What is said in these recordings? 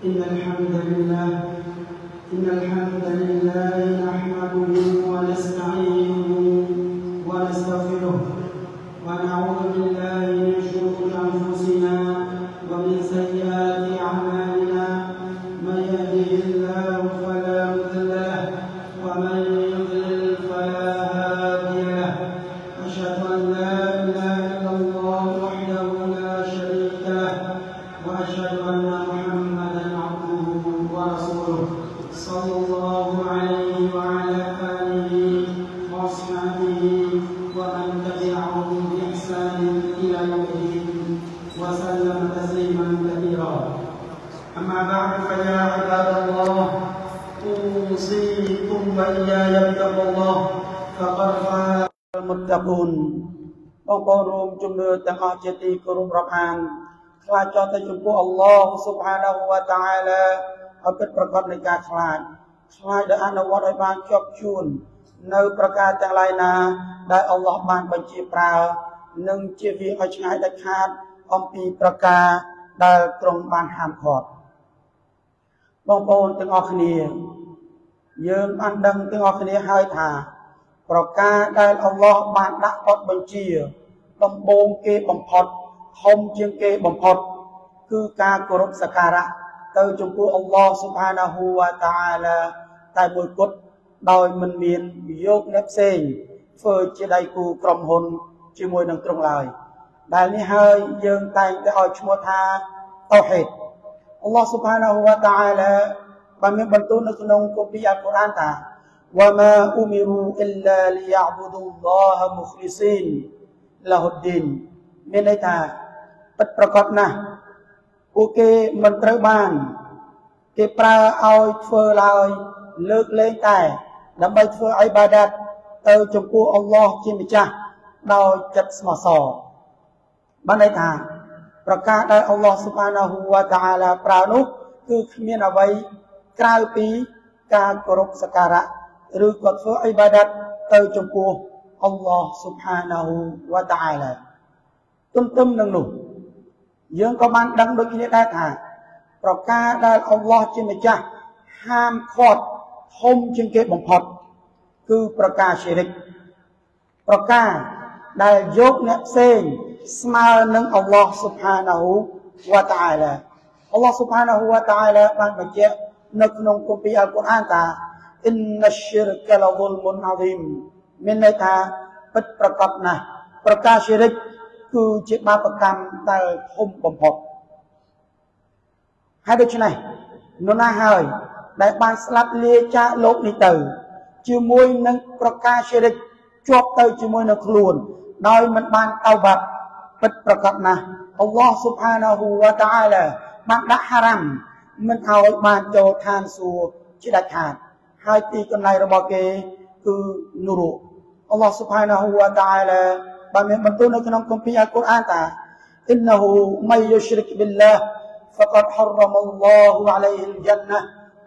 إن الحمد لله نحمده ونستعينه ونستغفره ونعوذ بالله من شرور أنفسنا ومن سيئات أعمالنا من يهده الله فلا مضل له ومن يضلل فلا هادي له أشهد أن لا إله إلا الله وحده لا شريك له وأشهد أن محمدا عبده ورسوله صلى الله عليه وعلى آله وأصحابه ومن تبعهم بإحسان إلى يوم الدين وسلم تسليما كثيرا أما بعد فيا عباد الله أوصيكم وإياي بتقوى الله فقد فاز المتقون បងប្អូនរួមជំនឿទាំងអស់ជាទីគោរពរាប់អានខ្លាចចោលទៅចំពោះអល់ឡោះស៊ុបហានាហ៊ូវតាអាឡាឲ្យពិតប្រាកដនៃការខ្លាចដោយអនុវត្តឲ្យបានជាប់ជួននៅប្រការទាំងឡាយណាដែលអល់ឡោះបានបញ្ជាប្រើនិងជៀសវាងឲ្យឆ្ងាយដាច់ខាតអំពីប្រការដែលទ្រង់បានហាមឃាត់បងប្អូនទាំងអស់គ្នាយើងបានដឹងទាំងអស់គ្នាហើយថាប្រការដែលអល់ឡោះបានដាក់បទបញ្ជាដំបូងគេបំផុតធំជាងគេបំផុតគឺការគោរពសក្ការៈទៅចំពោះអល់ឡោះស៊ុបហានាហ៊ូវតាអាឡាតែមួយគត់ដោយមិនមានយកអ្នកផ្សេងធ្វើជាដៃគូក្រុមហ៊ុនជាមួយនឹងទ្រង់ឡើយដែលនេះហើយយើងតែងតែឲ្យឈ្មោះថាតៅហ៊ីដអល់ឡោះស៊ុបហានាហ៊ូវតាអាឡាបានមានបន្ទូលនៅក្នុងគម្ពីរអល់កុរអានថា وما أمروا إلا ليعبدوا الله مخلصين له الدين មានន័យថាពិតប្រាកដណាស់ពួកគេមិនត្រូវបានគេប្រើឲ្យធ្វើឡើយលើកលែងតែដើម្បីធ្វើអ៊ីបាដាតទៅចំពោះអល់ឡោះជាម្ចាស់ដោយចិត្តស្មោះសរបានន័យថាប្រការដែលអល់ឡោះស៊ុបហានាហ៊ូវតាអាឡាប្រើនោះគឺគ្មានអ្វីក្រៅពីការគោរពសក្ការៈឬក៏ធ្វើអ៊ីបាដាតទៅចំពោះអល់ឡោះស៊ុបហានាហ៊ូវតាអាឡាទន្ទឹមនឹងនោះយើងក៏បានដឹងដូចគ្នាដែរថាប្រការដែលអល់ឡោះជាម្ចាស់ហាមឃាត់ធំជាងគេបំផុតគឺប្រការឈីរិកប្រការដែលយកអ្នកផ្សេងស្មើនឹងអល់ឡោះស៊ុបហានាហ៊ូវតាអាឡាអល់ឡោះស៊ុបហានាហ៊ូវតាអាឡាបានបញ្ជាក់នៅក្នុងគម្ពីរអល់កុរអានថាអ៊ីនណាឈីរកលហ្វុលមុនអាហ្ស៊ីមមានន័យថាពិតប្រាកដណាស់ប្រការឈីរិកគឺជាបាបកម្មដែលធំបំផុតហើយដូច្នេះនរណាហើយដែលបានស្លាប់លាចាកលោកនេះទៅជាមួយនឹងប្រការឈីរិកជាប់ទៅជាមួយនឹងខ្លួនដោយមិនបានតៅបាត់ពិតប្រាកដណាស់អល់ឡោះស៊ុបហានាហ៊ូវតាអាឡាបានដាក់ហារ៉ាំមិនឲ្យបានចូលឋានសួគ៌ជាដាច់ខាតហើយទីកន្លែងរបស់គេគឺនូរអល់ឡោះស៊ុបហានាហ៊ូវតាអាឡាបានមានបន្ទូលនៅក្នុងគម្ពីរអល់កុរអានថាអ៊ីនណាហ៊ូមៃយុશ્រិកប៊ីលឡាហ៍ហ្វកដហររ៉មអល់ឡោះអាឡៃហ៊ីលជន្នះ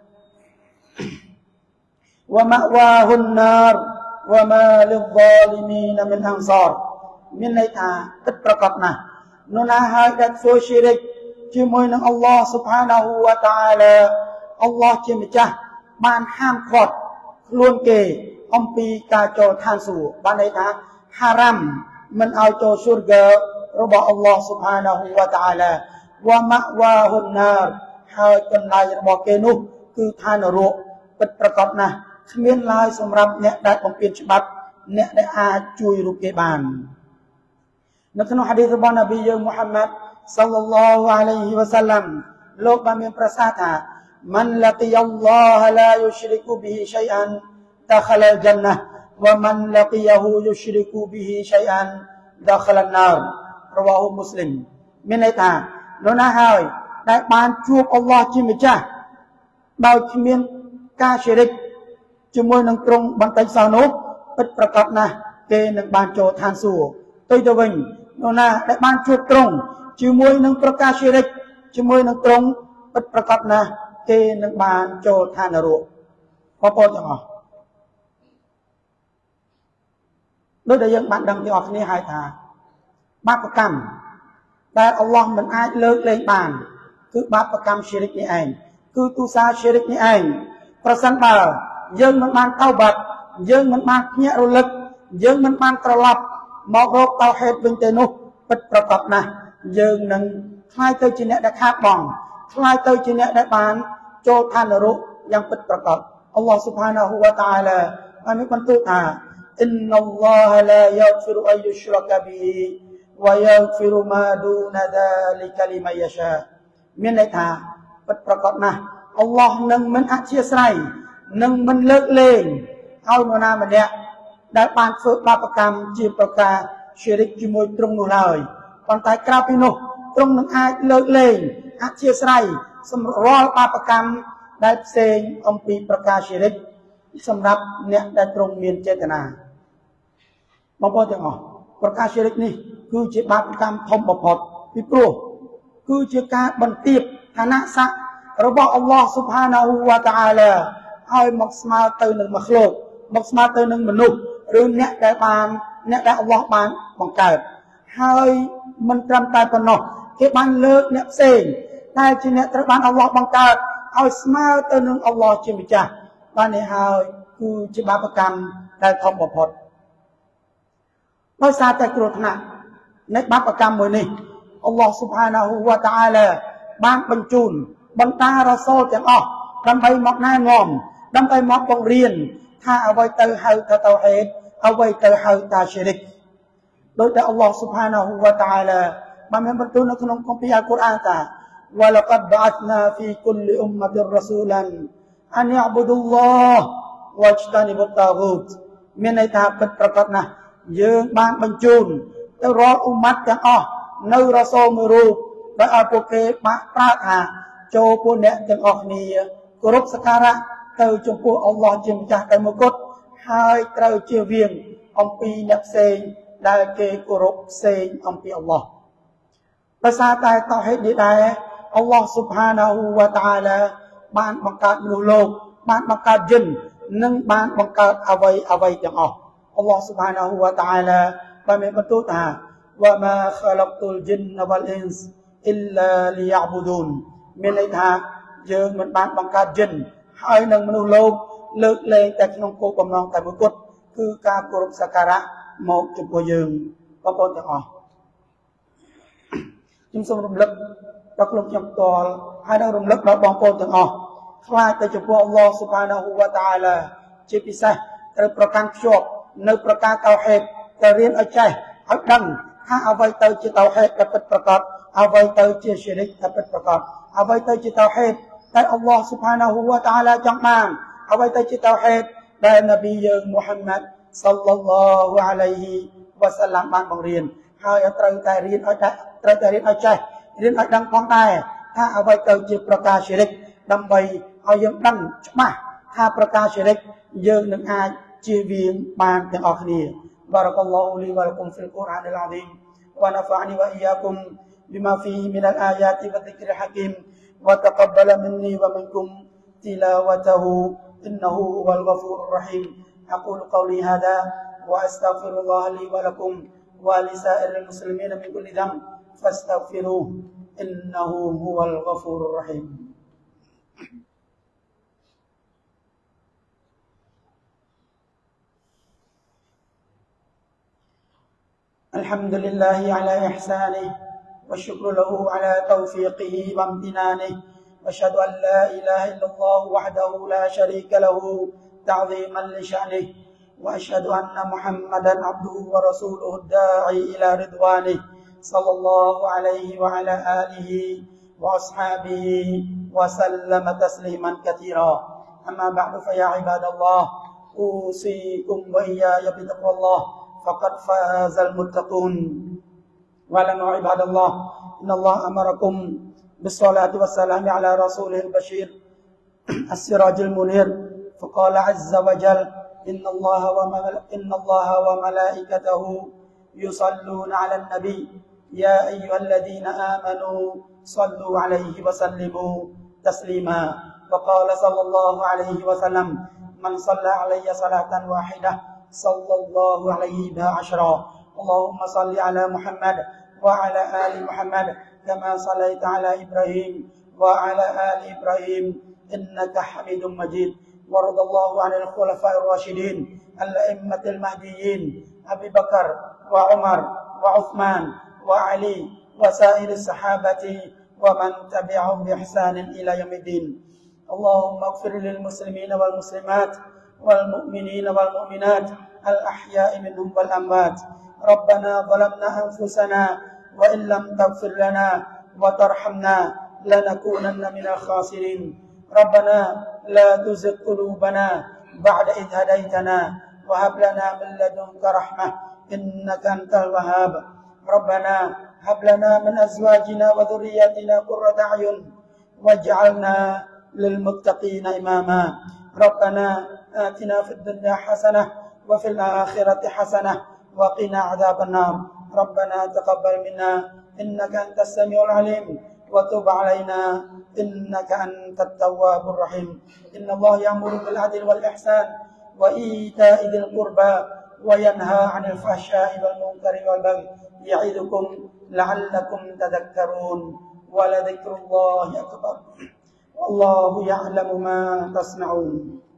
វម៉ាវ៉ាហ៊ុនណារវម៉ាលិលហ្សាលីមីនមិនអង្សារមានន័យថាពិតប្រាកដណាស់នរណាហើយដែលធ្វើឈីរិកជាមួយនឹងអល់ឡោះស៊ុបហានាហ៊ូវតាអាឡាអល់ឡោះជាម្ចាស់បានហាមឃាត់ខ្លួនគេអំពីការចូលឋានសួគ៌បានន័យថាហារ៉ាំមិនឲ្យចូលស៊ុរហ្គារបស់អល់ឡោះស៊ុបហានាហ៊ូវតាអាឡាវ៉ាម៉ាវ៉ាហ៊ុនណារហើយកន្លែងរបស់គេនោះគឺឋាននរកពិតប្រាកដណាស់គ្មានឡើយសម្រាប់អ្នកដែលបំពានច្បាប់អ្នកដែលអាចជួយរូបគេបាននៅក្នុងហាឌីសរបស់នប៊ីយើងមូហាម៉ាត់សល្លឡោះអាឡៃហ៊ីវ៉ាសាឡាំលោកបានមានប្រសាសន៍ថាមិនលកីអល់ឡោះឡាយុશ્រិកប៊ីហ៊ីឆៃអានដខលអល់ជន្នះومن لقيه يشرك به شيئا دخل النار رواه مسلم មានន័យថានរណាហើយដែលបានជួបអល់ឡោះជាម្ចាស់ដោយគ្មានការឈិរិកជាមួយនឹងទ្រង់បន្តិចសោះនោះពិតប្រាកដណាស់គេនឹងបានចូលឋានសួគ៌ទៅវិញនរណាដែលបានជួបទ្រង់ជាមួយនឹងប្រការឈិរិកជាមួយនឹងទ្រង់ពិតប្រាកដណាស់គេនឹងបានចូលឋាននរកបងប្អូនទាំងអស់ដូចដែលយើងបានដឹងទាំងអស់គ្នាហើយថាបាបកម្មដែលអល់ឡោះមិនអាចលើកលែងបានគឺបាបកម្មឈិរិកនេះឯងគឺទូសាឈិរិកនេះឯងប្រសិនបើយើងមិនបានតៅបាត់យើងមិនបានភ្ញាក់រលឹកយើងមិនបានត្រឡប់មករកតៅហេតុវិញទេនោះពិតប្រាកដណាស់យើងនឹងខ្លាយទៅជាអ្នកដែលខាតបង់ខ្លាយទៅជាអ្នកដែលបានចូលឋាននរកយ៉ាងពិតប្រាកដអល់ឡោះស៊ុបហានាហ៊ូវតាអាឡាបានបន្ទូលថាអ៊ីនណល់ឡោះឡាយ៉ាហ្វិរុអយយុស្រកប៊ីវ៉ាយ៉ាហ្វិរុម៉ាឌូណាដាលីកាលីម៉ាយ៉ាសាមានន័យថាពិតប្រាកដណាស់អល់ឡោះនឹងមិនអធិស្ឋាននឹងមិនលើកលែងឲ្យនរណាម្នាក់ដែលបានធ្វើបាបកម្មជាប្រការឈិរិកជាមួយទ្រង់នោះឡើយប៉ុន្តែក្រៅពីនោះទ្រង់នឹងអាចលើកលែងអធិស្ឋានសម្រាប់បាបកម្មដែលផ្សេងអំពីប្រការឈិរិកសម្រាប់អ្នកដែលទ្រង់មានចេតនាបងប្អូនទាំងអស់ប្រការឈិរិកនេះគឺជាបាបកម្មធំបំផុតពីព្រោះគឺជាការបន្ទាបឋានៈស័ក្តិរបស់អល់ឡោះស៊ុបហានាហ៊ូវតាអាឡាឲ្យមកស្មើទៅនឹងមកលោកមកស្មើទៅនឹងមនុស្សឬអ្នកដែលអល់ឡោះបានបង្កើតហើយមិនត្រឹមតែប៉ុណ្ណោះគេបានលើកអ្នកផ្សេងដែលជាអ្នកត្រូវបានអល់ឡោះបង្កើតឲ្យស្មើទៅនឹងអល់ឡោះជាម្ចាស់បាននេះហើយគឺជាបាបកម្មដែលធំបំផុតដោយសារតែគ្រោះថ្នាក់នៃបាបកម្មមួយនេះអល់ឡោះស៊ុបហានាហ៊ូវតាអាឡាបានបញ្ជូនបណ្ដារ៉ាសូលទាំងអស់ដើម្បីមកណែនាំដើម្បីមកបង្រៀនថាអ្វីទៅហៅថាតៅហេតអ្វីទៅហៅថាឈិរិកដោយតែអល់ឡោះស៊ុបហានាហ៊ូវតាអាឡាបានបន្ទូលនៅក្នុងគម្ពីរអល់កុរអានថាវ៉ាលកាត់បអត្ណាហ្វីគុលអ៊ុម៉ាតិររ៉ាស៊ូលានអានយ៉ាអ៊បុឌុលឡោះវ៉ាជ្តានីបុតតាហ្គូតមានន័យថាពិតប្រាកដណាស់យើងបានបញ្ជូនទៅរាល់អ៊ុម៉ាត់ទាំងអស់នៅរ៉ាសូលមួយរូបដោយឲ្យពួកគេបានប្រាប់ថាចូលពួកអ្នកទាំងអស់គ្នាគោរពសក្ការៈទៅចំពោះអល់ឡោះជាម្ចាស់តែមួយគត់ហើយត្រូវជៀសវាងអំពីអ្នកផ្សេងដែលគេគោរពផ្សេងអំពីអល់ឡោះដោយសារតែតៅហេតនេះដែរអល់ឡោះស៊ុបហានាហ៊ូវតាអាឡាបានបង្កើតមនុស្សលោកបានបង្កើតយិននិងបានបង្កើតអ្វីទាំងអស់អល់ឡោះស៊ុបហានាហ៊ូវតាអាឡាបានបន្ទូលថាវ៉ាម៉ាខឡកតុលជីនវ៉លអ៊ីនសអ៊ីឡាលីយ៉ាប៊ូឌូនមានន័យថាយើងមិនបានបង្កើតយិនហើយនឹងមនុស្សលោកលើកលែងតែក្នុងគោលបំណងតែមួយគត់គឺការគោរពសក្ការៈមកចំពោះយើងបងប្អូនទាំងអស់ខ្ញុំសូមរំលឹកដល់ក្រុមខ្ញុំផ្ទាល់ហើយនឹងរំលឹកដល់បងប្អូនទាំងអស់ខ្លាចទៅចំពោះអល់ឡោះស៊ុបហានាហ៊ូវតាអាឡាជាពិសេសត្រូវប្រកាន់ខ្ជាប់នៅប្រការតៅហេតតែរៀនឲ្យចេះឲ្យដឹងថាអ្វីទៅជាតៅហេតដែលពិតប្រាកដអ្វីទៅជាឈិរិកដែលពិតប្រាកដអ្វីទៅជាតៅហេតដែលអល់ឡោះស៊ុបហានាហ៊ូវតាអាឡាចង់បានអ្វីទៅជាតៅហេតដែលនប៊ីយើងមូហាម៉ាត់សល្លឡោះអាឡៃហ៊ីវ៉ាសាឡាំបានបង្រៀនហើយត្រូវតែរៀនឲ្យចេះរៀនឲ្យដឹងផងដែរថាអ្វីទៅជាប្រការឈិរិកដើម្បីឲ្យយើងដឹងច្បាស់ថាប្រការឈិរិកយើងនឹងអាចជៀសវាងបានទាំងអស់គ្នាបារកអល់ឡោហ៊ូលីវ៉ាលគុំហ្វីលកុរអានអលអាស៊ីមវ៉ាណាហ្វានីវ៉ាអ៊ីយ៉ាគុំبما فيه من الآيات والذكر الحكيم وتقبل مني ومنكم تلاوته إنه هو الغفور الرحيم أقول قولي هذا وأستغفر الله لي ولكم ولسائر المسلمين من كل ذنب فاستغفروه إنه هو الغفور الرحيم الحمد لله على إحسانه والشكر له على توفيقه وامتنانه واشهد ان لا اله الا الله وحده لا شريك له تعظيما لشانه واشهد ان محمدا عبده ورسوله الداعي الى رضوانه صلى الله عليه وعلى اله واصحابه وسلم تسليما كثيرا اما بعد فيا عباد الله اوصيكم واياي بتقوى الله فقد فاز المتقون واعلموا عباد الله إن الله أمركم بالصلاة والسلام على رسوله البشير السراج المنير فقال عز وجل إن الله وملائكته يصلون على النبي يا أيها الذين آمنوا صلوا عليه وسلموا تسليما وقال صلى الله عليه وسلم من صلى علي صلاة واحدة صلى الله عليه بها عشرا اللهم صل على محمد وعلى آل محمد كما صليت على إبراهيم وعلى آل إبراهيم إنك حميد مجيد. وارض الله عن الخلفاء الراشدين الأئمة المهديين أبي بكر وعمر وعثمان وعلي وسائر الصحابة ومن تبعهم بإحسان إلى يوم الدين. اللهم اغفر للمسلمين والمسلمات والمؤمنين والمؤمنات الأحياء منهم والأموات. ربنا ظلمنا أنفسنا وإن لم تغفر لنا وترحمنا لنكونن من الخاسرين. ربنا لا تزغ قلوبنا بعد إذ هديتنا وهب لنا من لدنك رحمة إنك أنت الوهاب. ربنا هب لنا من أزواجنا وذرياتنا قرة أعين واجعلنا للمتقين إماما. ربنا آتنا في الدنيا حسنة وفي الآخرة حسنة وقنا عذاب النار. ربنا تقبل منا إنك أنت السميع العليم وتب علينا إنك أنت التواب الرحيم. إن الله يأمر بالعدل والإحسان وإيتاء ذي القربى وينهى عن الفحشاء والمنكر والبغي يعظكم لعلكم تذكرون. ولذكر الله أكبر والله يعلم ما تصنعون.